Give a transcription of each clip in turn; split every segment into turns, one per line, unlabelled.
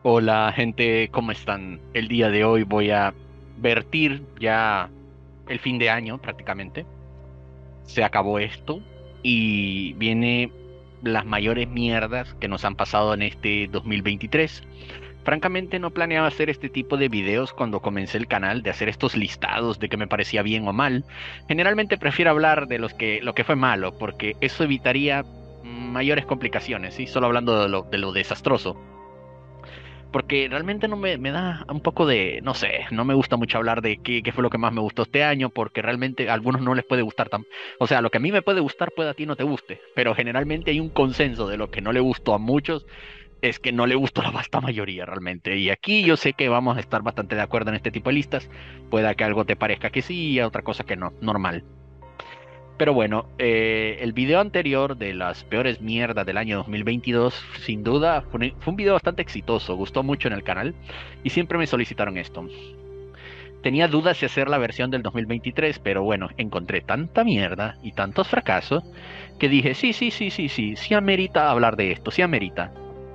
Hola gente, ¿cómo están? El día de hoy voy a vertir ya el fin de año prácticamente. Se acabó esto y viene las mayores mierdas que nos han pasado en este 2023. Francamente no planeaba hacer este tipo de videos cuando comencé el canal, de hacer estos listados de qué me parecía bien o mal. Generalmente prefiero hablar de lo que fue malo, porque eso evitaría mayores complicaciones, ¿sí? Solo hablando de lo desastroso. Porque realmente no me da un poco de, no sé, no me gusta mucho hablar de qué fue lo que más me gustó este año, porque realmente a algunos no les puede gustar tan, o sea, lo que a mí me puede gustar puede a ti no te guste, pero generalmente hay un consenso de lo que no le gustó a muchos, es que no le gustó a la vasta mayoría realmente, y aquí yo sé que vamos a estar bastante de acuerdo en este tipo de listas, pueda que algo te parezca que sí y a otra cosa que no, normal. Pero bueno, el video anterior de las peores mierdas del año 2022, sin duda, fue un video bastante exitoso, gustó mucho en el canal y siempre me solicitaron esto. Tenía dudas de hacer la versión del 2023, pero bueno, encontré tanta mierda y tantos fracasos que dije, sí amerita hablar de esto, sí amerita.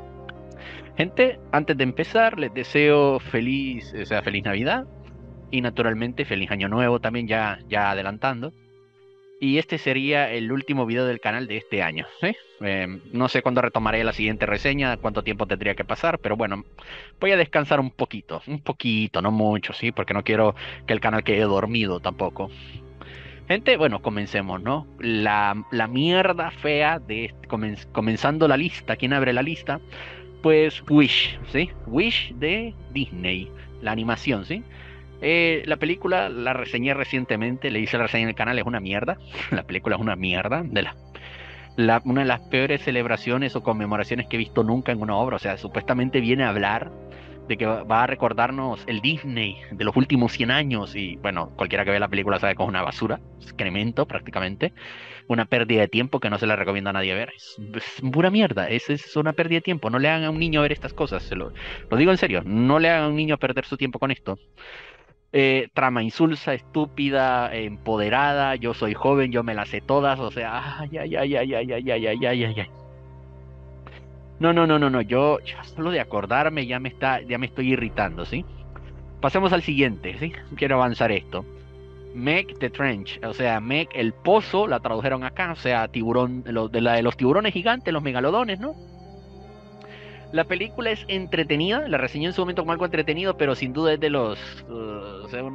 Gente, antes de empezar, les deseo feliz, o sea, feliz Navidad y naturalmente feliz Año Nuevo también ya adelantando. Y este sería el último video del canal de este año, ¿sí? No sé cuándo retomaré la siguiente reseña, cuánto tiempo tendría que pasar, pero bueno, voy a descansar un poquito, no mucho, ¿sí? Porque no quiero que el canal quede dormido tampoco. Gente, bueno, comencemos, ¿no? La mierda fea de comenzando la lista, ¿quién abre la lista? Pues Wish, ¿sí? Wish de Disney, la animación, ¿sí? La película la reseñé recientemente, le hice la reseña en el canal, es una mierda. La película es una mierda, una de las peores celebraciones o conmemoraciones que he visto nunca en una obra. O sea, supuestamente viene a hablar de que va a recordarnos el Disney de los últimos 100 años. Y bueno, cualquiera que vea la película sabe que es una basura, excremento prácticamente, una pérdida de tiempo que no se la recomienda a nadie ver. Es pura mierda, es una pérdida de tiempo. No le hagan a un niño ver estas cosas, lo digo en serio, no le hagan a un niño perder su tiempo con esto. Trama insulsa, estúpida, empoderada, yo soy joven, yo me las sé todas, o sea, ay, ay, ay, ay, ay, ay, ay, ay, ay, ay, ay. No, yo solo de acordarme ya me estoy irritando, ¿sí? Pasemos al siguiente, ¿sí? Quiero avanzar esto. Meg the Trench, o sea, Meg el pozo, la tradujeron acá, o sea, tiburón, de la de los tiburones gigantes, los megalodones, ¿no? La película es entretenida, la reseñé en su momento como algo entretenido, pero sin duda es de los... o sea,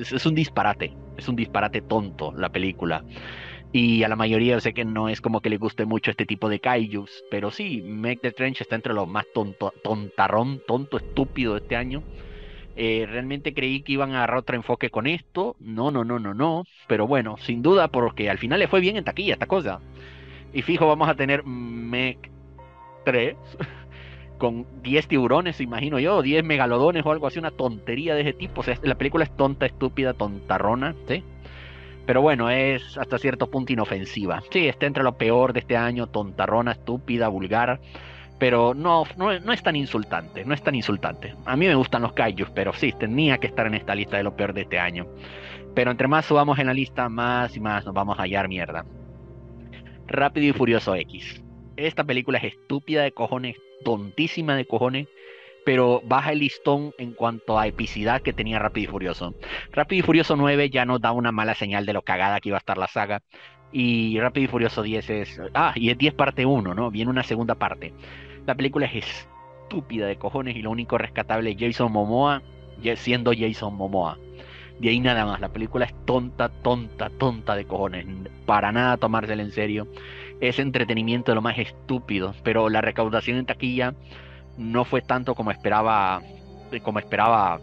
es un disparate tonto la película. Y a la mayoría yo sé que no es como que le guste mucho este tipo de kaijus, pero sí, Meg the Trench está entre los más tonto, estúpido de este año. Realmente creí que iban a agarrar otro enfoque con esto. No, pero bueno, sin duda, porque al final le fue bien en taquilla esta cosa. Y fijo, vamos a tener Meg 3 con 10 tiburones, imagino yo, 10 megalodones o algo así, una tontería de ese tipo. O sea, la película es tonta, estúpida, tontarrona, ¿sí? Pero bueno, es hasta cierto punto inofensiva. Sí, está entre lo peor de este año, tontarrona, estúpida, vulgar, pero no es tan insultante, no es tan insultante. A mí me gustan los kaijus, pero sí, tenía que estar en esta lista de lo peor de este año. Pero entre más subamos en la lista, más y más nos vamos a hallar mierda. Rápido y Furioso X. Esta película es estúpida de cojones, tontísima de cojones, pero baja el listón en cuanto a epicidad que tenía Rápido y Furioso. Rápido y Furioso 9 ya nos da una mala señal de lo cagada que iba a estar la saga. Y Rápido y Furioso 10 es... Ah, y es 10 parte uno, ¿no? Viene una segunda parte. La película es estúpida de cojones y lo único rescatable es Jason Momoa, siendo Jason Momoa. De ahí nada más, la película es tonta de cojones. Para nada tomársela en serio. Es entretenimiento de lo más estúpido, pero la recaudación en taquilla no fue tanto como esperaba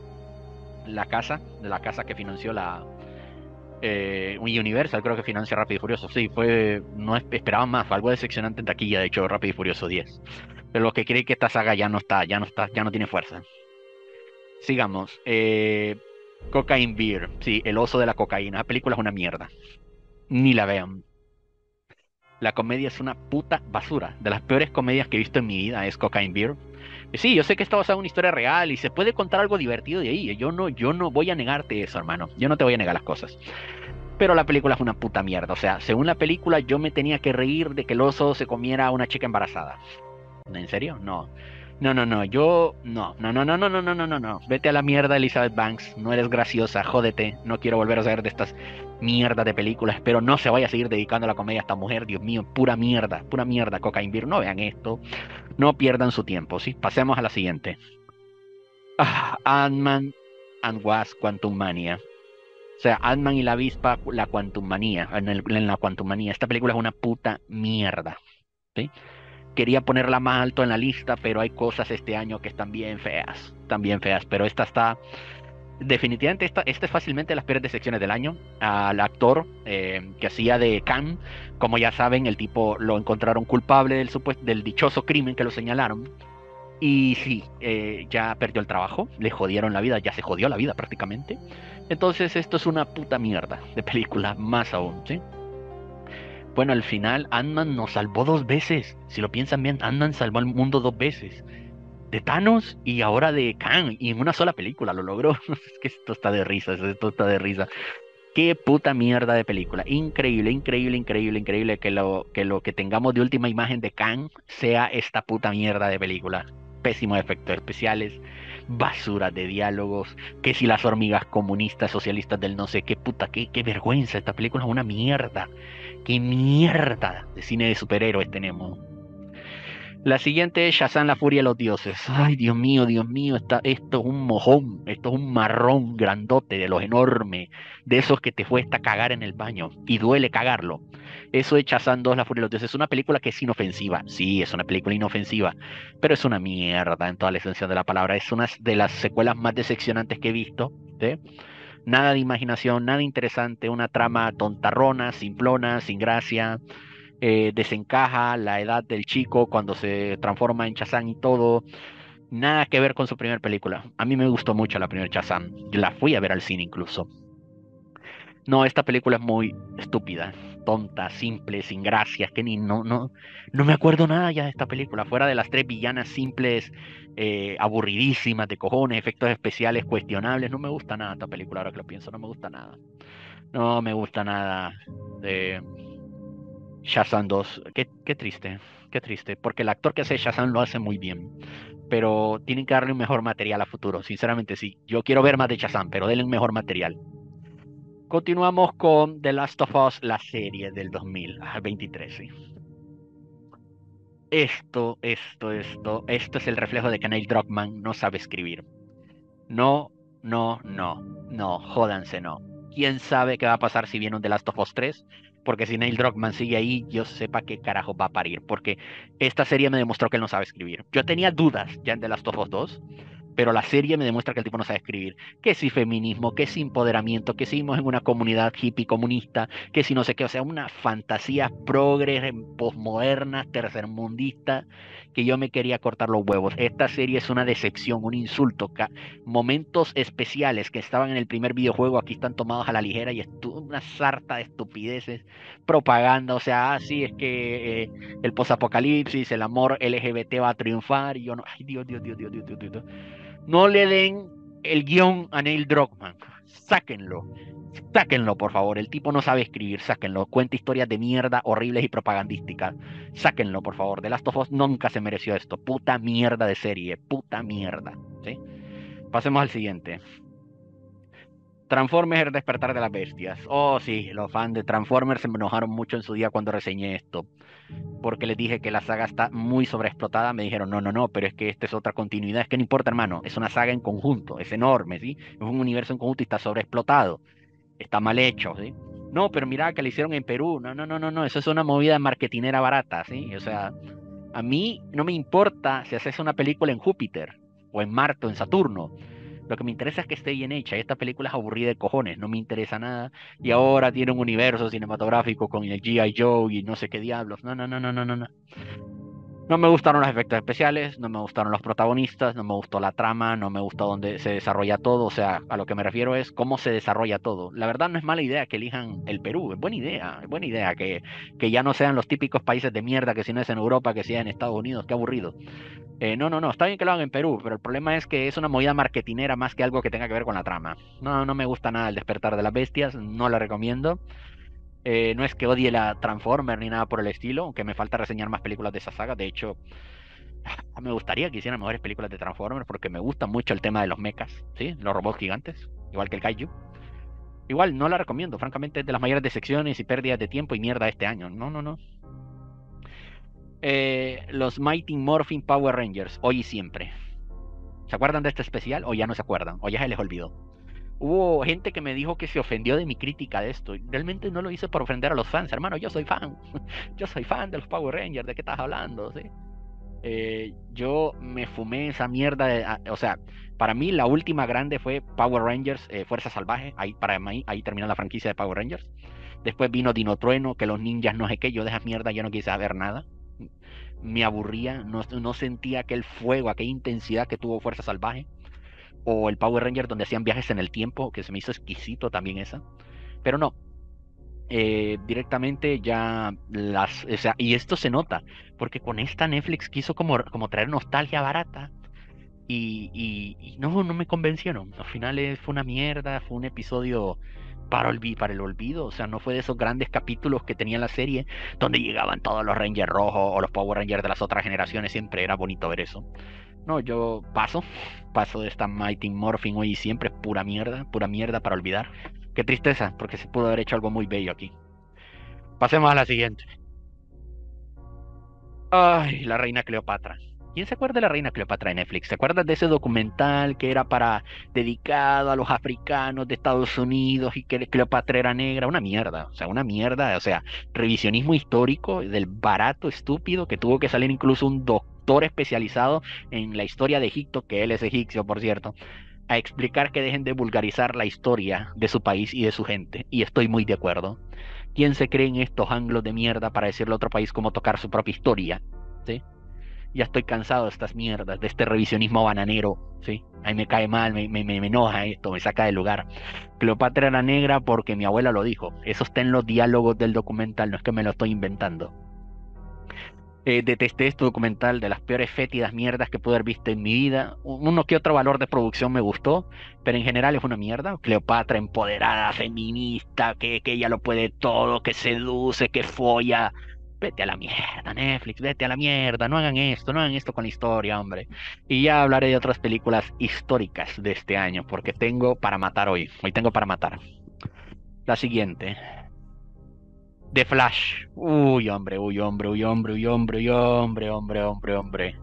la casa que financió la Universal, creo que financia Rápido y Furioso. Sí, no esperaban más, fue algo decepcionante en taquilla, de hecho, Rápido y Furioso 10. Pero lo que cree que esta saga ya no tiene fuerza. Sigamos. Cocaine Beer, sí, el oso de la cocaína. La película es una mierda. Ni la vean. La comedia es una puta basura. De las peores comedias que he visto en mi vida es Cocaine Beer. Sí, yo sé que está basado en una historia real y se puede contar algo divertido de ahí. Yo no voy a negarte eso, hermano. Yo no te voy a negar las cosas. Pero la película es una puta mierda. O sea, según la película, yo me tenía que reír de que el oso se comiera a una chica embarazada. ¿En serio? No. No, no, no, yo no, no, no, no, no, no, no, no, no, no. Vete a la mierda, Elizabeth Banks. No eres graciosa, jódete. No quiero volver a saber de estas mierdas de películas. Pero no se vaya a seguir dedicando a la comedia a esta mujer. Dios mío, pura mierda, Cocaine Beer. No vean esto. No pierdan su tiempo, ¿sí? Pasemos a la siguiente. Ant-Man and Wasp Quantum Mania. O sea, Ant-Man y la avispa, la Quantum Manía. En la Quantum Manía. Esta película es una puta mierda, ¿sí? Quería ponerla más alto en la lista, pero hay cosas este año que están bien feas, pero esta está, definitivamente esta es fácilmente las peores decepciones del año. Al actor que hacía de Khan, como ya saben, el tipo lo encontraron culpable del dichoso crimen que lo señalaron, y sí, ya perdió el trabajo, le jodieron la vida, ya se jodió la vida prácticamente. Entonces esto es una puta mierda de película, más aún, ¿sí? Bueno, al final Ant-Man nos salvó dos veces. Si lo piensan bien, Ant-Man salvó al mundo dos veces. De Thanos y ahora de Kang. Y en una sola película lo logró. Es que esto está de risa, esto está de risa. Qué puta mierda de película. Increíble, increíble, increíble, increíble que lo que tengamos de última imagen de Kang sea esta puta mierda de película. Pésimos efectos especiales, basura de diálogos, que si las hormigas comunistas, socialistas del no sé qué puta, qué vergüenza. Esta película es una mierda. Qué mierda de cine de superhéroes tenemos. La siguiente es Shazam, la furia de los dioses. Ay, Dios mío, esto es un mojón, esto es un marrón grandote de los enormes, de esos que te cuesta cagar en el baño y duele cagarlo. Eso es Shazam 2, la furia de los dioses. Es una película que es inofensiva, sí, es una película inofensiva, pero es una mierda en toda la esencia de la palabra. Es una de las secuelas más decepcionantes que he visto, ¿sí? Nada de imaginación, nada interesante, una trama tontarrona, simplona, sin gracia, desencaja la edad del chico cuando se transforma en Shazam y todo. Nada que ver con su primera película. A mí me gustó mucho la primera Shazam. Yo la fui a ver al cine incluso. No, esta película es muy estúpida, tonta, simple, sin gracias, que ni no me acuerdo nada ya de esta película, fuera de las tres villanas simples, aburridísimas de cojones, efectos especiales cuestionables. No me gusta nada esta película, ahora que lo pienso, no me gusta nada. No me gusta nada de Shazam 2. Qué triste, porque el actor que hace Shazam lo hace muy bien, pero tienen que darle un mejor material a futuro, sinceramente sí. Yo quiero ver más de Shazam, pero denle un mejor material. Continuamos con The Last of Us, la serie del 2023, sí. Esto es el reflejo de que Neil Druckmann no sabe escribir. No, no, jódanse, no. ¿Quién sabe qué va a pasar si viene un The Last of Us 3? Porque si Neil Druckmann sigue ahí, yo sepa qué carajo va a parir. Porque esta serie me demostró que él no sabe escribir. Yo tenía dudas ya en The Last of Us 2, pero la serie me demuestra que el tipo no sabe escribir. Que si feminismo, que si empoderamiento, que si vivimos en una comunidad hippie comunista, que si no sé qué, o sea, una fantasía progre, posmoderna, tercermundista, que yo me quería cortar los huevos. Esta serie es una decepción, un insulto. Momentos especiales que estaban en el primer videojuego aquí están tomados a la ligera y es una sarta de estupideces, propaganda, o sea, sí, es que el posapocalipsis, el amor LGBT va a triunfar y yo no, ay Dios, Dios, Dios, Dios, Dios, Dios, Dios, Dios. No le den el guión a Neil Druckmann, sáquenlo. Sáquenlo, por favor. El tipo no sabe escribir, sáquenlo. Cuenta historias de mierda horribles y propagandísticas. Sáquenlo, por favor. The Last of Us nunca se mereció esto. Puta mierda de serie. Puta mierda. ¿Sí? Pasemos al siguiente. Transformers, el despertar de las bestias. Oh, sí, los fans de Transformers se me enojaron mucho en su día cuando reseñé esto, porque les dije que la saga está muy sobreexplotada. Me dijeron, no, no, no, pero es que esta es otra continuidad. Es que no importa, hermano, es una saga en conjunto, es enorme, ¿sí? Es un universo en conjunto y está sobreexplotado, está mal hecho, ¿sí? No, pero mira que le hicieron en Perú. No, no, no, no, no, eso es una movida marketinera barata, ¿sí? O sea, a mí no me importa si haces una película en Júpiter, o en Marte, o en Saturno. Lo que me interesa es que esté bien hecha. Esta película es aburrida de cojones, no me interesa nada. Y ahora tiene un universo cinematográfico con el G.I. Joe y no sé qué diablos. No, no, no, no, no, no, no. No me gustaron los efectos especiales, no me gustaron los protagonistas, no me gustó la trama, no me gustó dónde se desarrolla todo. O sea, a lo que me refiero es cómo se desarrolla todo. La verdad no es mala idea que elijan el Perú, es buena idea que ya no sean los típicos países de mierda, que si no es en Europa, que sea en Estados Unidos, qué aburrido. No, no, no, está bien que lo hagan en Perú, pero el problema es que es una movida marketinera más que algo que tenga que ver con la trama. No, no me gusta nada el despertar de las bestias, no la recomiendo. No es que odie la Transformer ni nada por el estilo, aunque me falta reseñar más películas de esa saga. De hecho, Me gustaría que hicieran mejores películas de Transformers porque me gusta mucho el tema de los mechas, ¿sí? Los robots gigantes, igual que el Kaiju. Igual no la recomiendo, francamente es de las mayores decepciones y pérdidas de tiempo y mierda este año. No, no, no. Los Mighty Morphin Power Rangers, hoy y siempre. ¿Se acuerdan de este especial o ya no se acuerdan? O ya se les olvidó. Hubo gente que me dijo que se ofendió de mi crítica de esto. Y realmente no lo hice por ofender a los fans, hermano. Yo soy fan. Yo soy fan de los Power Rangers. ¿De qué estás hablando? ¿Sí? Yo me fumé esa mierda. O sea, para mí la última grande fue Power Rangers Fuerza Salvaje. Ahí, para mí, ahí terminó la franquicia de Power Rangers. Después vino Dino Trueno, que los ninjas no sé qué. Yo de esa mierda ya no quise saber nada. Me aburría. No, no sentía aquel fuego, aquella intensidad que tuvo Fuerza Salvaje. O el Power Ranger donde hacían viajes en el tiempo, que se me hizo exquisito también esa. Pero no, directamente ya las, o sea, y esto se nota, porque con esta Netflix quiso como traer nostalgia barata y no, no me convencieron. Al final fue una mierda, fue un episodio para el olvido, o sea, no fue de esos grandes capítulos que tenía la serie donde llegaban todos los Rangers rojos o los Power Rangers de las otras generaciones, siempre era bonito ver eso. No, yo paso de esta Mighty Morphin hoy y siempre, es pura mierda para olvidar. Qué tristeza, porque se pudo haber hecho algo muy bello aquí. Pasemos a la siguiente. Ay, la reina Cleopatra. ¿Quién se acuerda de la reina Cleopatra de Netflix? ¿Se acuerdan de ese documental que era para dedicado a los africanos de Estados Unidos y que Cleopatra era negra? Una mierda, o sea, una mierda, o sea, revisionismo histórico del barato estúpido que tuvo que salir incluso un doctor especializado en la historia de Egipto, que él es egipcio, por cierto, a explicar que dejen de vulgarizar la historia de su país y de su gente. Y estoy muy de acuerdo. ¿Quién se cree en estos anglos de mierda para decirle a otro país cómo tocar su propia historia? ¿Sí? Ya estoy cansado de estas mierdas, de este revisionismo bananero, ¿sí? A mí me cae mal, me enoja esto, me saca del lugar. Cleopatra era negra porque mi abuela lo dijo. Eso está en los diálogos del documental, no es que me lo estoy inventando. Detesté este documental de las peores fétidas mierdas que pude haber visto en mi vida. Uno que otro valor de producción me gustó, pero en general es una mierda. Cleopatra empoderada, feminista, que ella lo puede todo, que seduce, que folla. Vete a la mierda, Netflix, vete a la mierda. No hagan esto, no hagan esto con la historia, hombre. Y ya hablaré de otras películas históricas de este año, porque tengo para matar hoy. Hoy tengo para matar. La siguiente. The Flash. Uy, hombre, uy, hombre, uy, hombre, uy, hombre, uy, hombre, hombre, hombre, hombre.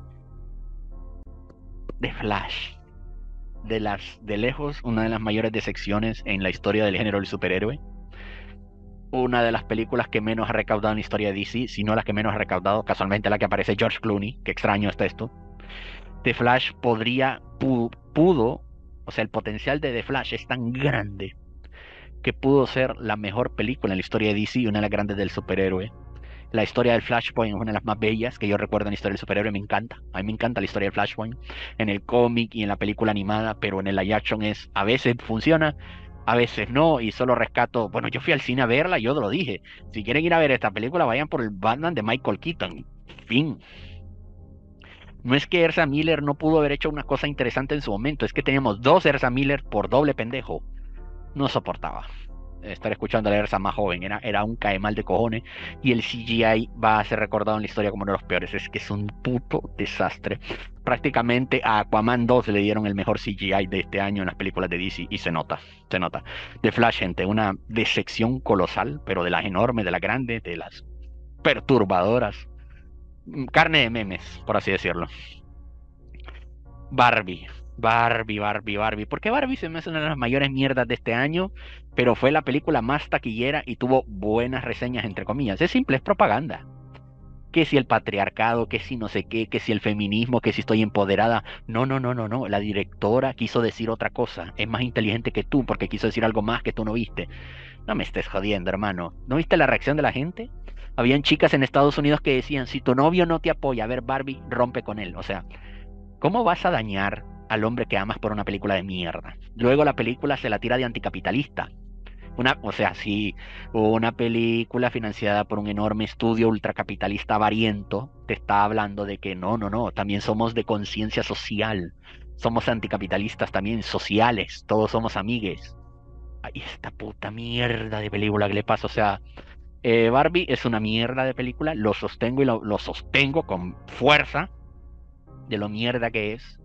The Flash. De lejos, una de las mayores decepciones en la historia del género del superhéroe. Una de las películas que menos ha recaudado en la historia de DC, si no la que menos ha recaudado, casualmente la que aparece George Clooney, que extraño está esto. The Flash pudo, o sea, el potencial de The Flash es tan grande que pudo ser la mejor película en la historia de DC y una de las grandes del superhéroe. La historia del Flashpoint es una de las más bellas que yo recuerdo en la historia del superhéroe, me encanta. A mí me encanta la historia del Flashpoint en el cómic y en la película animada, pero en el live action a veces funciona, a veces no, y solo rescato, bueno, yo fui al cine a verla, yo lo dije, si quieren ir a ver esta película, vayan por el Batman de Michael Keaton. Fin. No es que Ezra Miller no pudo haber hecho una cosa interesante en su momento, es que teníamos dos Ezra Miller por doble pendejo. No soportaba estar escuchando a la Ersa más joven, era un caemal de cojones, y el CGI va a ser recordado en la historia como uno de los peores, es que es un puto desastre. Prácticamente a Aquaman 2 le dieron el mejor CGI de este año en las películas de DC, y se nota, se nota. The Flash, gente, una decepción colosal, pero de las enormes, de las grandes, de las perturbadoras, carne de memes, por así decirlo. Barbie, Barbie. Porque Barbie se me hace una de las mayores mierdas de este año, pero fue la película más taquillera y tuvo buenas reseñas, entre comillas. Es simple, es propaganda. Que si el patriarcado, que si no sé qué, que si el feminismo, que si estoy empoderada. No, no, no, no, no. La directora quiso decir otra cosa. Es más inteligente que tú porque quiso decir algo más que tú no viste. No me estés jodiendo, hermano. ¿No viste la reacción de la gente? Habían chicas en Estados Unidos que decían, si tu novio no te apoya a ver Barbie, rompe con él. O sea, ¿cómo vas a dañar al hombre que amas por una película de mierda? Luego la película se la tira de anticapitalista. O sea, si una película financiada por un enorme estudio ultracapitalista avariento te está hablando de que no, no, no, también somos de conciencia social, somos anticapitalistas también sociales, todos somos amigues. Ay, esta puta mierda de película que le pasa, o sea, Barbie es una mierda de película, lo sostengo y lo sostengo con fuerza. de lo mierda que es.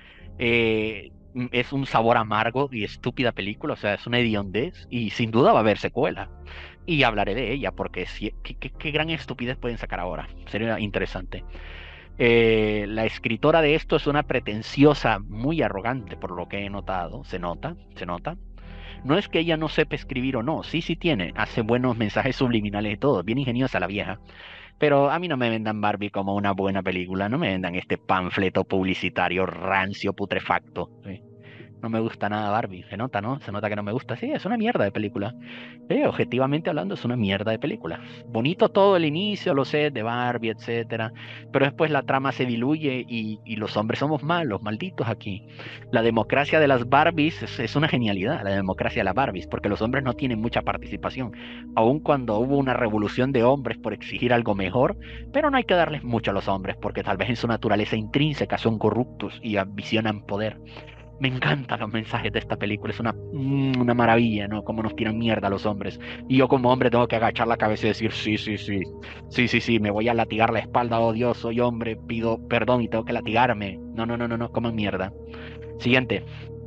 Es un sabor amargo y estúpida película, o sea, es una hediondez y sin duda va a haber secuela. Y hablaré de ella porque qué gran estupidez pueden sacar ahora. Sería interesante. La escritora de esto es una pretenciosa, muy arrogante, por lo que he notado. Se nota, se nota. No es que ella no sepa escribir o no, sí, sí tiene. Hace buenos mensajes subliminales y todo. Bien ingeniosa la vieja. Pero a mí no me vendan Barbie como una buena película. No me vendan este panfleto publicitario rancio, putrefacto. ¿Sí? No me gusta nada Barbie. Se nota, ¿no? Se nota que no me gusta. Sí, es una mierda de película. Objetivamente hablando, es una mierda de película. Bonito todo el inicio, lo sé, de Barbie, etcétera, pero después la trama se diluye y los hombres somos malos, malditos aquí. La democracia de las Barbies es una genialidad, la democracia de las Barbies, porque los hombres no tienen mucha participación, aun cuando hubo una revolución de hombres por exigir algo mejor, pero no hay que darles mucho a los hombres, porque tal vez en su naturaleza intrínseca son corruptos y ambicionan poder. Me encantan los mensajes de esta película, es una maravilla, ¿no? Cómo nos tiran mierda a los hombres. Y yo como hombre tengo que agachar la cabeza y decir, sí, sí, sí, sí, sí, sí, me voy a latigar la espalda, oh Dios, soy hombre, pido perdón y tengo que latigarme. No, no, no, no, no, coman mierda. Siguiente.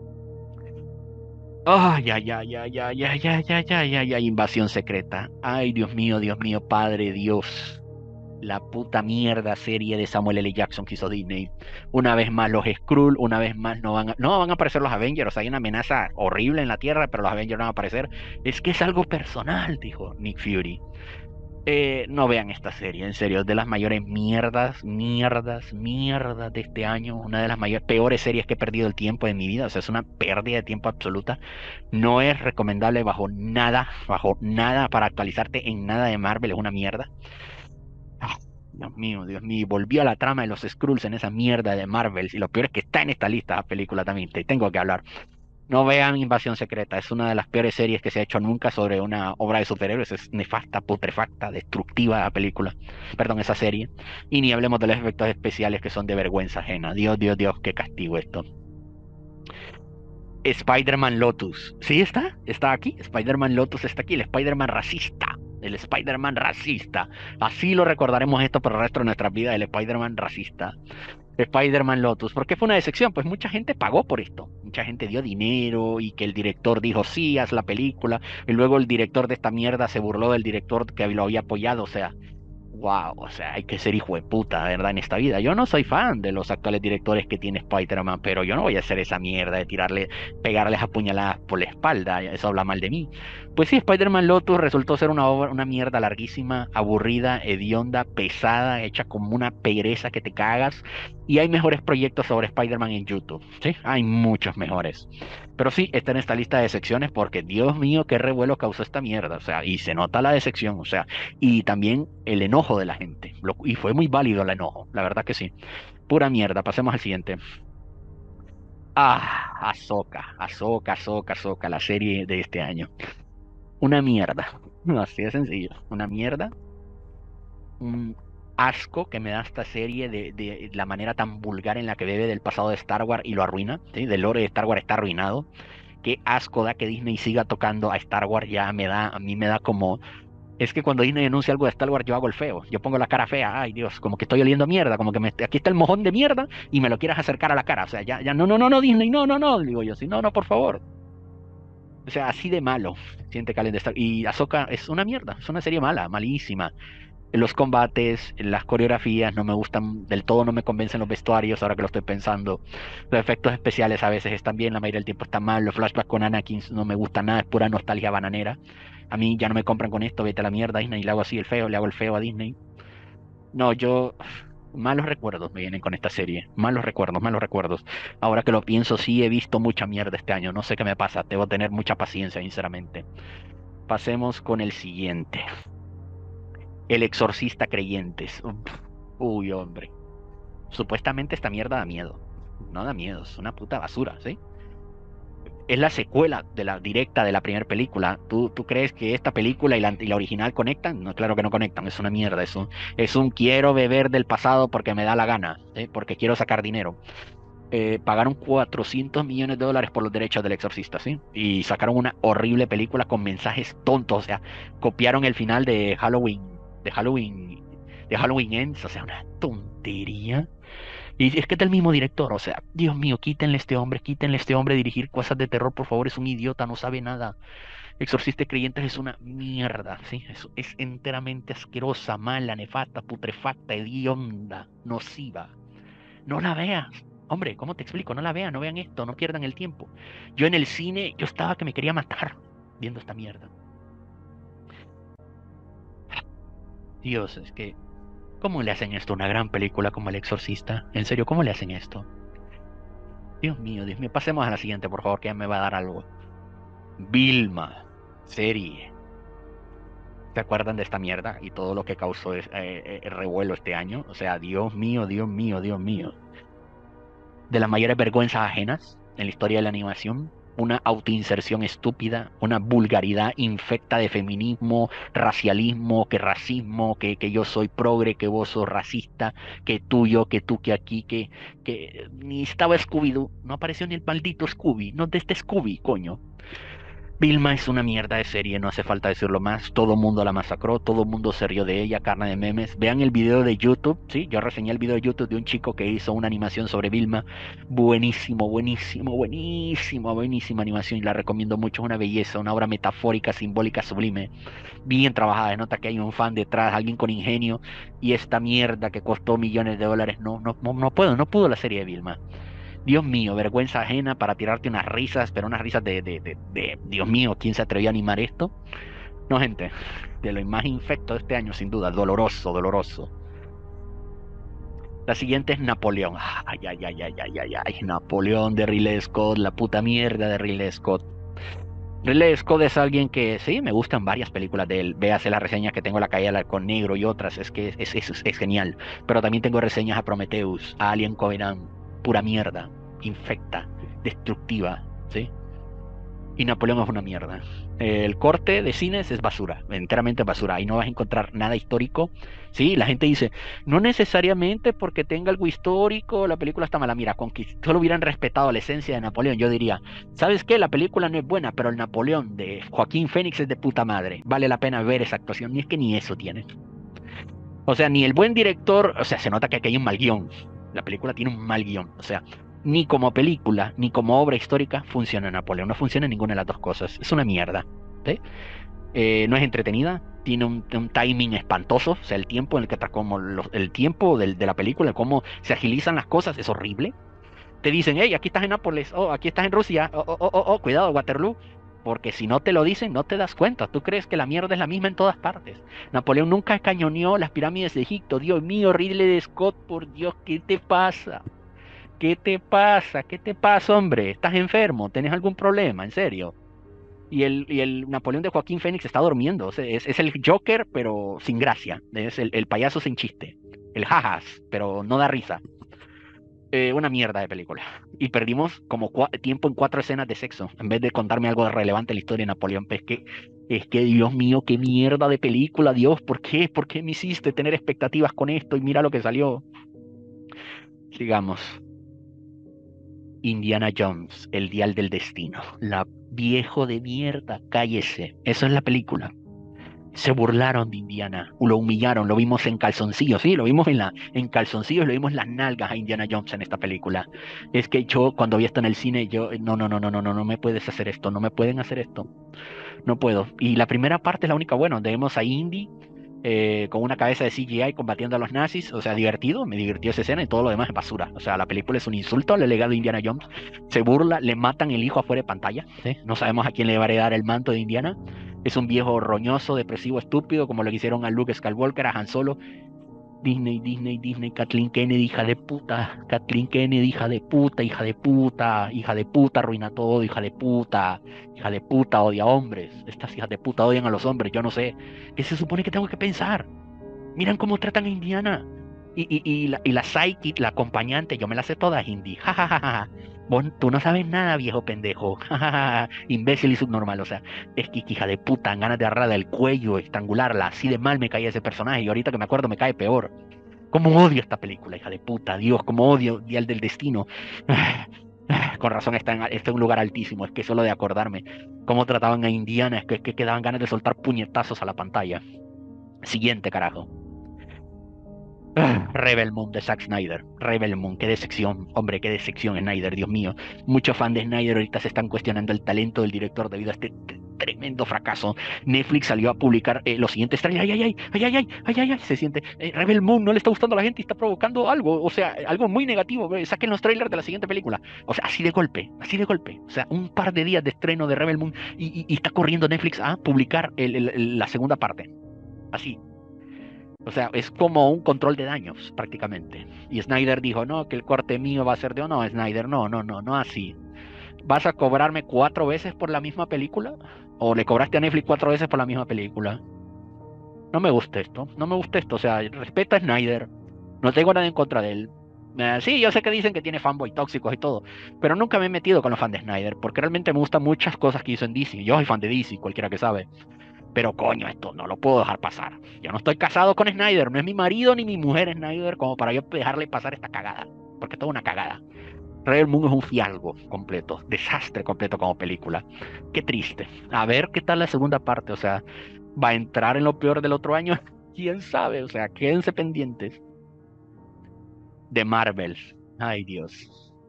Ay, ay, ay, ay, ay, ay, ay, ay, ay, ay, ay, invasión secreta. Ay, Dios mío, Padre Dios. La puta mierda serie de Samuel L. Jackson que hizo Disney. Una vez más los Skrull, una vez más no van a aparecer los Avengers. O sea, hay una amenaza horrible en la Tierra, pero los Avengers no van a aparecer. Es que es algo personal, dijo Nick Fury. No vean esta serie, en serio, es de las mayores mierdas de este año. Una de las mayores, peores series que he perdido el tiempo de mi vida. O sea, es una pérdida de tiempo absoluta. No es recomendable bajo nada para actualizarte en nada de Marvel, es una mierda. Ah, Dios mío, volvió a la trama de los Skrulls en esa mierda de Marvel. Y lo peor es que está en esta lista la película también, te tengo que hablar. No vean Invasión Secreta, es una de las peores series que se ha hecho nunca sobre una obra de superhéroes. Es nefasta, putrefacta, destructiva la película. Perdón, esa serie. Y ni hablemos de los efectos especiales que son de vergüenza ajena. Dios, Dios, Dios, qué castigo esto. Spider-Man Lotus. ¿Sí está? ¿Está aquí? Spider-Man Lotus está aquí, el Spider-Man racista. El Spider-Man racista. Así lo recordaremos esto por el resto de nuestras vidas, el Spider-Man racista. Spider-Man Lotus. ¿Por qué fue una decepción? Pues mucha gente pagó por esto. Mucha gente dio dinero y que el director dijo, sí, haz la película. Y luego el director de esta mierda se burló del director que lo había apoyado. O sea, wow, o sea, hay que ser hijo de puta, ¿verdad? En esta vida. Yo no soy fan de los actuales directores que tiene Spider-Man, pero yo no voy a hacer esa mierda de pegarles a puñaladas por la espalda. Eso habla mal de mí. Pues sí, Spider-Man Lotus resultó ser una obra, una mierda larguísima, aburrida, hedionda, pesada, hecha como una pereza que te cagas. Y hay mejores proyectos sobre Spider-Man en YouTube, ¿sí? Hay muchos mejores. Pero sí, está en esta lista de secciones porque, Dios mío, qué revuelo causó esta mierda. O sea, y se nota la decepción, o sea, y también el enojo de la gente. Y fue muy válido el enojo, la verdad que sí. Pura mierda, pasemos al siguiente. Ahsoka, la serie de este año. Una mierda, así de sencillo, una mierda, un asco que me da esta serie de la manera tan vulgar en la que bebe del pasado de Star Wars y lo arruina, ¿sí? Del lore de Star Wars está arruinado. Qué asco da que Disney siga tocando a Star Wars, a mí me da como. Es que cuando Disney anuncia algo de Star Wars, yo hago el feo. Yo pongo la cara fea. Ay, Dios, como que estoy oliendo mierda. Como que aquí está el mojón de mierda y me lo quieras acercar a la cara. O sea, ya, no, no, no, no, Disney, no, no, no. Digo yo, sí, no, no, por favor. O sea, así de malo siente Calen de Star. Y Ahsoka es una mierda. Es una serie mala, malísima. Los combates, las coreografías no me gustan del todo, no me convencen los vestuarios ahora que lo estoy pensando. Los efectos especiales a veces están bien, la mayoría del tiempo están mal. Los flashbacks con Anakin no me gustan nada, es pura nostalgia bananera. A mí ya no me compran con esto, vete a la mierda Disney, le hago así el feo, le hago el feo a Disney. No, malos recuerdos me vienen con esta serie, malos recuerdos, malos recuerdos. Ahora que lo pienso, sí he visto mucha mierda este año, no sé qué me pasa, debo tener mucha paciencia, sinceramente. Pasemos con el siguiente. El exorcista creyentes. Uy, hombre. Supuestamente esta mierda da miedo. No da miedo, es una puta basura, ¿sí? Es la secuela de la directa de la primera película. ¿Tú crees que esta película y la original conectan? No, claro que no conectan, es una mierda. Es un quiero beber del pasado porque me da la gana, ¿sí? Porque quiero sacar dinero. Pagaron $400 millones por los derechos del exorcista, ¿sí? Y sacaron una horrible película con mensajes tontos. O sea, copiaron el final de Halloween, de Halloween Ends, o sea, una tontería. Y es que es del mismo director, o sea, Dios mío, quítenle a este hombre a dirigir cosas de terror, por favor, es un idiota, no sabe nada. Exorcista de Creyentes es una mierda, ¿sí? Es enteramente asquerosa, mala, nefasta, putrefacta, hedionda, nociva. No la veas. Hombre, ¿cómo te explico? No la vean, no vean esto, no pierdan el tiempo. Yo en el cine, yo estaba que me quería matar viendo esta mierda. Dios, es que, ¿cómo le hacen esto a una gran película como El Exorcista? En serio, ¿cómo le hacen esto? Dios mío, pasemos a la siguiente, por favor, que ya me va a dar algo. Vilma, serie. ¿Se acuerdan de esta mierda y todo lo que causó revuelo este año? O sea, Dios mío, Dios mío, Dios mío. De las mayores vergüenzas ajenas en la historia de la animación, una autoinserción estúpida, una vulgaridad infecta de feminismo, racialismo, que racismo, que yo soy progre, que vos sos racista, que tuyo, que tú, que aquí, que ni estaba Scooby-Doo, no apareció ni el maldito Scooby, no de este Scooby, coño. Vilma es una mierda de serie, no hace falta decirlo más. Todo el mundo la masacró, todo el mundo se rió de ella, carne de memes. Vean el video de YouTube, sí, yo reseñé el video de YouTube de un chico que hizo una animación sobre Vilma. Buenísimo, buenísimo, buenísimo, buenísima animación y la recomiendo mucho. Es una belleza, una obra metafórica, simbólica, sublime. Bien trabajada, se nota que hay un fan detrás, alguien con ingenio. Y esta mierda que costó millones de dólares, no pudo la serie de Vilma. Dios mío, vergüenza ajena para tirarte unas risas, pero unas risas Dios mío, ¿quién se atrevió a animar esto? No, gente, de lo más infecto de este año, sin duda, doloroso, doloroso. La siguiente es Napoleón. Ay, ay, ay, ay, ay, ay, ay, Napoleón de Ridley Scott, la puta mierda de Ridley Scott. Ridley Scott es alguien que sí, me gustan varias películas de él. Véase las reseñas que tengo, La caída del halcón negro y otras, es que es genial. Pero también tengo reseñas a Prometheus, a Alien Covenant, pura mierda, infecta, destructiva, ¿sí? Y Napoleón es una mierda. El corte de cines es basura, enteramente basura. Ahí no vas a encontrar nada histórico. Sí, la gente dice, no necesariamente porque tenga algo histórico, la película está mala. Mira, con que solo hubieran respetado la esencia de Napoleón, yo diría, ¿sabes qué? La película no es buena, pero el Napoleón de Joaquín Phoenix es de puta madre. Vale la pena ver esa actuación. Ni es que ni eso tiene. O sea, ni el buen director, o sea, se nota que aquí hay un mal guión. La película tiene un mal guión. O sea, ni como película, ni como obra histórica funciona Napoleón. No funciona ninguna de las dos cosas. Es una mierda. ¿Sí? No es entretenida. Tiene un timing espantoso. O sea, el tiempo en el que como el tiempo de la película, cómo se agilizan las cosas, es horrible. Te dicen, hey, aquí estás en Nápoles, oh, aquí estás en Rusia, cuidado, Waterloo. Porque si no te lo dicen, no te das cuenta. Tú crees que la mierda es la misma en todas partes. Napoleón nunca cañoneó las pirámides de Egipto. Dios mío, Ridley Scott, por Dios, ¿qué te pasa? ¿Qué te pasa? ¿Qué te pasa, hombre? ¿Estás enfermo? ¿Tienes algún problema? ¿En serio? Y el Napoleón de Joaquín Phoenix está durmiendo. O sea, es el Joker, pero sin gracia. Es el payaso sin chiste. El jajas, pero no da risa. Una mierda de película. Y perdimos como tiempo en 4 escenas de sexo, en vez de contarme algo relevante en la historia de Napoleón. Pues es que, Dios mío, qué mierda de película, Dios, ¿por qué? ¿Por qué me hiciste tener expectativas con esto? Y mira lo que salió. Sigamos. Indiana Jones, el dial del destino. La viejo de mierda, cállese. Eso es la película. Se burlaron de Indiana, lo humillaron, lo vimos en calzoncillos, sí, lo vimos en calzoncillos, lo vimos en las nalgas a Indiana Jones en esta película. Es que yo cuando vi esto en el cine, yo, no, no, no, no, no, no, no me puedes hacer esto, no me pueden hacer esto, no puedo. Y la primera parte es la única buena, donde vemos a Indy con una cabeza de CGI combatiendo a los nazis, o sea, divertido, me divirtió esa escena y todo lo demás es basura. O sea, la película es un insulto al legado de Indiana Jones, se burla, le matan el hijo afuera de pantalla, ¿sí? No sabemos a quién le va a heredar el manto de Indiana. Es un viejo roñoso, depresivo, estúpido, como lo que hicieron a Luke Skywalker, a Han Solo. Disney, Disney, Disney, Kathleen Kennedy, hija de puta, Kathleen Kennedy, hija de puta, hija de puta, hija de puta, arruina todo, hija de puta, odia hombres, estas hijas de puta odian a los hombres, yo no sé, ¿qué se supone que tengo que pensar? Miran cómo tratan a Indiana. Y la sidekick, la acompañante, yo me la sé todas, Indy. Ja, ja, ja, ja. Tú no sabes nada, viejo pendejo. Ja, ja, ja, ja. Imbécil y subnormal. O sea, es que hija de puta, dan ganas de agarrarla del cuello, estrangularla. Así de mal me caía ese personaje. Y ahorita que me acuerdo me cae peor. ¿Cómo odio esta película, hija de puta? Dios, cómo odio Dial del Destino. Con razón está en un lugar altísimo. Es que solo de acordarme cómo trataban a Indiana, es que daban ganas de soltar puñetazos a la pantalla. Siguiente, carajo. Rebel Moon de Zack Snyder. Rebel Moon, qué decepción. Hombre, qué decepción Snyder, Dios mío. Muchos fans de Snyder ahorita se están cuestionando el talento del director debido a este tremendo fracaso. Netflix salió a publicar los siguientes trailers. Ay, ay, ay, ay, ay, ay, ay, ay, se siente. Rebel Moon no le está gustando a la gente y está provocando algo. O sea, algo muy negativo. Saquen los trailers de la siguiente película. O sea, así de golpe, así de golpe. O sea, un par de días de estreno de Rebel Moon y está corriendo Netflix a publicar la segunda parte. Así. O sea, es como un control de daños prácticamente. Y Snyder dijo, no, que el corte mío va a ser de... No, Snyder, no, no, no, no así. ¿Vas a cobrarme 4 veces por la misma película? ¿O le cobraste a Netflix 4 veces por la misma película? No me gusta esto, no me gusta esto. O sea, respeto a Snyder, no tengo nada en contra de él. Sí, yo sé que dicen que tiene fanboy tóxicos y todo, pero nunca me he metido con los fans de Snyder, porque realmente me gustan muchas cosas que hizo en DC. Yo soy fan de DC, cualquiera que sabe. Pero coño, esto no lo puedo dejar pasar. Yo no estoy casado con Snyder, no es mi marido ni mi mujer Snyder como para yo dejarle pasar esta cagada. Porque esto es una cagada. Rebel Moon es un fiasco completo, desastre completo como película. Qué triste. A ver qué tal la segunda parte, o sea, ¿va a entrar en lo peor del otro año? ¿Quién sabe? O sea, quédense pendientes de Marvel. Ay, Dios.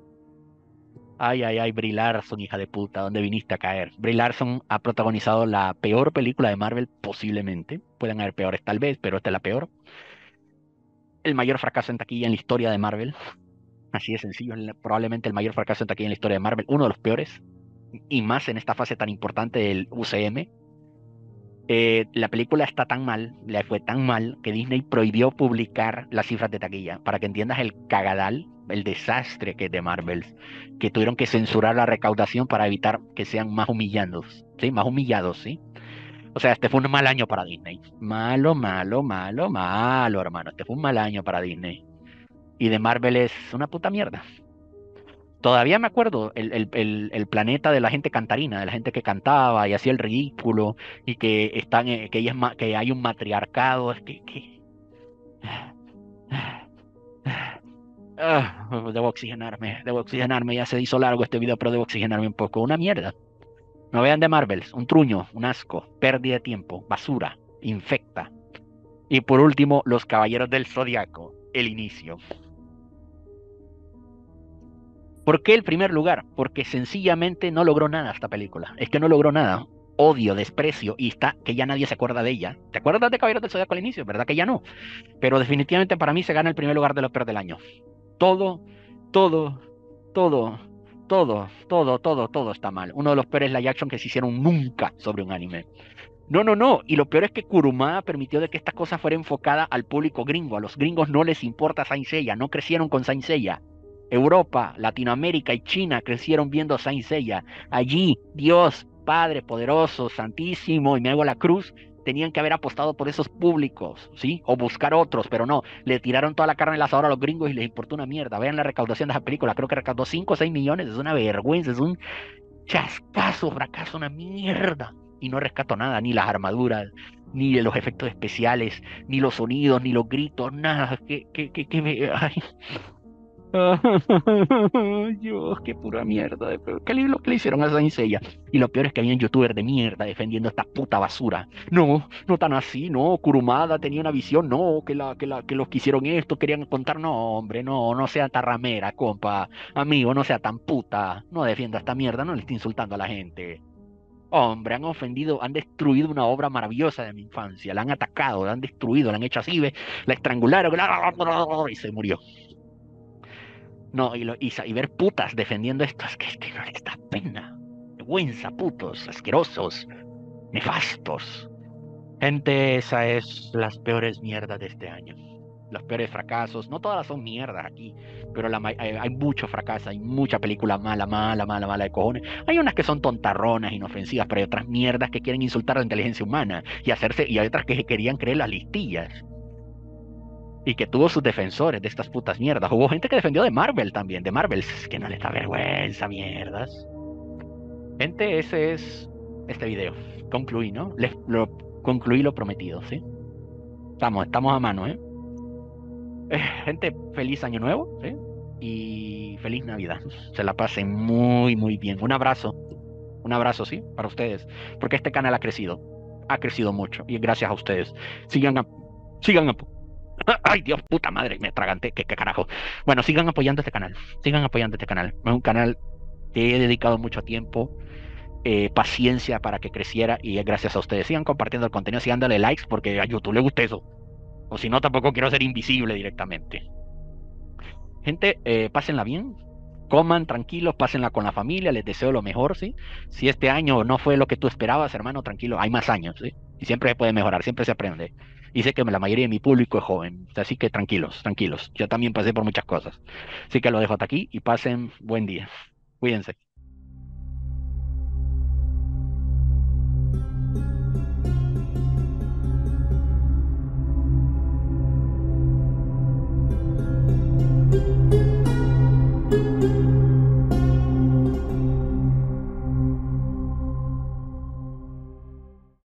Ay, ay, ay, Brie Larson, hija de puta, ¿dónde viniste a caer? Brie Larson ha protagonizado la peor película de Marvel, posiblemente. Pueden haber peores tal vez, pero esta es la peor. El mayor fracaso en taquilla en la historia de Marvel. Así de sencillo, probablemente el mayor fracaso en taquilla en la historia de Marvel, uno de los peores, y más en esta fase tan importante del UCM. La película está tan mal, le fue tan mal, que Disney prohibió publicar las cifras de taquilla, para que entiendas el cagadal, el desastre que es de Marvel, que tuvieron que censurar la recaudación para evitar que sean más humillados, ¿sí? Más humillados, ¿sí? O sea, este fue un mal año para Disney. Malo, malo, malo, malo, hermano. Este fue un mal año para Disney. Y de Marvel es una puta mierda. Todavía me acuerdo el planeta de la gente cantarina, de la gente que cantaba y hacía el ridículo y que están, que, que hay un matriarcado. Es debo oxigenarme, ya se hizo largo este video, pero debo oxigenarme un poco. Una mierda. No vean de Marvels, un truño, un asco, pérdida de tiempo, basura, infecta. Y por último, Los Caballeros del Zodiaco, el inicio. ¿Por qué el primer lugar? Porque sencillamente no logró nada esta película. Es que no logró nada. Odio, desprecio, y está que ya nadie se acuerda de ella. ¿Te acuerdas de Caballeros del Zodiaco al inicio? ¿Verdad que ya no? Pero definitivamente para mí se gana el primer lugar de lo peor del año. Todo, todo, todo, todo está mal. Uno de los peores live action que se hicieron nunca sobre un anime. No, no, no. Y lo peor es que Kurumada permitió de que esta cosa fuera enfocada al público gringo. A los gringos no les importa Saint Seiya, no crecieron con Saint Seiya. Europa, Latinoamérica y China crecieron viendo Saint Seiya. Allí, Dios, Padre poderoso, santísimo, y me hago la cruz, tenían que haber apostado por esos públicos, ¿sí? O buscar otros, pero no, le tiraron toda la carne al asador a los gringos y les importó una mierda. Vean la recaudación de esa película, creo que recaudó 5 o 6 millones, es una vergüenza, es un chascazo, fracaso, una mierda. Y no rescato nada, ni las armaduras, ni los efectos especiales, ni los sonidos, ni los gritos, nada. Ay. Dios, qué pura mierda. ¿Qué lo que le hicieron a Saint Seiya? Y lo peor es que había un youtuber de mierda defendiendo esta puta basura. No, no tan así, no. Kurumada tenía una visión, no, que los que hicieron esto querían contar. No, hombre, no, no sea tan ramera, compa. Amigo, no sea tan puta. No defienda esta mierda, no le esté insultando a la gente. Hombre, han ofendido, han destruido una obra maravillosa de mi infancia. La han atacado, la han destruido, la han hecho así, la estrangularon y se murió. No, y ver putas defendiendo esto, es que no les da pena. Vergüenza, putos, asquerosos, nefastos. Gente, esa es las peores mierdas de este año. Los peores fracasos. No todas son mierdas aquí, pero hay mucho fracaso, hay mucha película mala, mala, mala, mala de cojones. Hay unas que son tontarronas, inofensivas, pero hay otras mierdas que quieren insultar a la inteligencia humana y hay otras que querían creer las listillas. Y que tuvo sus defensores de estas putas mierdas. Hubo gente que defendió de Marvel también, de Marvel. Es que no les da vergüenza, mierdas. Gente, ese es este video. Concluí, ¿no? Concluí lo prometido, ¿sí? Estamos a mano, ¿eh? Gente, feliz año nuevo, ¿sí? Y feliz Navidad. Se la pasen muy, muy bien. Un abrazo, ¿sí? Para ustedes. Porque este canal ha crecido mucho. Y gracias a ustedes. Sigan, sigan Ay, Dios, puta madre, me atraganté, qué carajo. Bueno, sigan apoyando este canal, sigan apoyando este canal. Es un canal que he dedicado mucho tiempo, paciencia para que creciera y es gracias a ustedes. Sigan compartiendo el contenido, sigan dándole likes porque a YouTube le gusta eso. O si no, tampoco quiero ser invisible directamente. Gente, pásenla bien, coman tranquilos, pásenla con la familia, les deseo lo mejor, ¿sí? Si este año no fue lo que tú esperabas, hermano, tranquilo, hay más años, ¿sí? Y siempre se puede mejorar, siempre se aprende. Y sé que la mayoría de mi público es joven, así que tranquilos, tranquilos. Yo también pasé por muchas cosas. Así que lo dejo hasta aquí y pasen buen día. Cuídense.